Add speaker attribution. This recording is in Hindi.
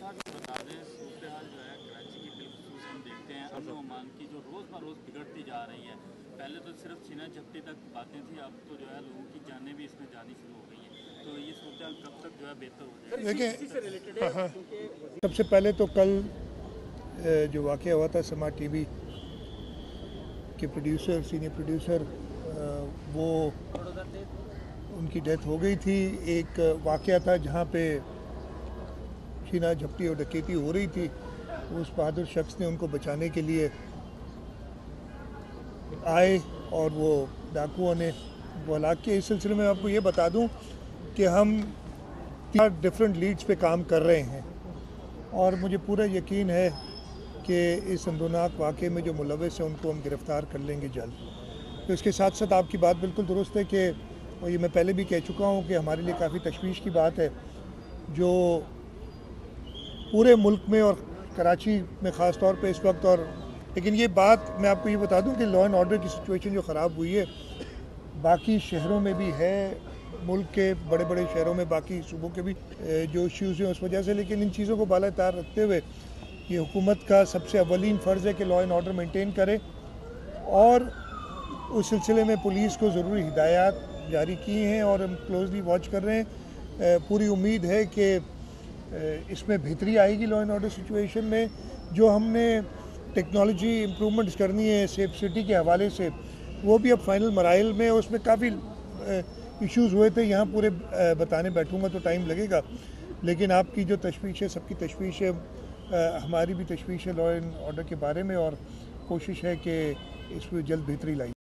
Speaker 1: साहब ये बता दें, सूरत हाल जो है कराची की बिलखुसूस हम देखते हैं अमन व अमान की जो रोज़ ब रोज़ बिगड़ती जा रही है। पहले तो सिर्फ छीना झपटी तक बातें थी, अब तो जो है लोगों की जानें भी इसमें जानी शुरू हो गई हैं। तो ये सूरत हाल कब तक जो है बेहतर हो जाएगी?
Speaker 2: देखिए, सबसे पहले तो कल जो वाक़या हुआ था समा टीवी के प्रोड्यूसर, सीनियर प्रोड्यूसर, वो उनकी डेथ हो गई थी। एक वाक़या था जहाँ पे छीना झपटी और डकैती हो रही थी। उस बहादुर शख्स ने उनको बचाने के लिए आए और वो डाकुओं ने वो हलाक किया। इस सिलसिले में आपको ये बता दूं कि हम 3 डिफरेंट लीड्स पे काम कर रहे हैं और मुझे पूरा यकीन है कि इस अंदोनाक वाक़े में जो मुलव्वस है उनको हम गिरफ़्तार कर लेंगे जल्द। तो इसके साथ साथ आपकी बात बिल्कुल दुरुस्त है कि, और ये मैं पहले भी कह चुका हूँ कि हमारे लिए काफ़ी तशवीश की बात है जो पूरे मुल्क में और कराची में ख़ास तौर पे इस वक्त। और लेकिन ये बात मैं आपको ये बता दूं कि लॉ एंड ऑर्डर की सिचुएशन जो ख़राब हुई है बाकी शहरों में भी है, मुल्क के बड़े बड़े शहरों में, बाकी सूबों के भी जो इश्यूज़ हैं उस वजह से। लेकिन इन चीज़ों को बालातार रखते हुए ये हुकूमत का सबसे अव्वलीन फ़र्ज़ है कि लॉ एंड ऑर्डर मेंटेन करे और उस सिलसिले में पुलिस को ज़रूरी हिदायत जारी की हैं और हम क्लोजली वॉच कर रहे हैं। पूरी उम्मीद है कि इसमें बेहतरी आएगी लॉ एंड ऑर्डर सिचुएशन में। जो हमने टेक्नोलॉजी इम्प्रूवमेंट्स करनी है सेफ सिटी के हवाले से, वो भी अब फाइनल मराइल में। उसमें काफ़ी इश्यूज़ हुए थे, यहाँ पूरे बताने बैठूँगा तो टाइम लगेगा। लेकिन आपकी जो तशवीश है, सबकी तशवीश है, हमारी भी तशवीश है लॉ एंड ऑर्डर के बारे में और कोशिश है कि इसमें जल्द बेहतरी लाई।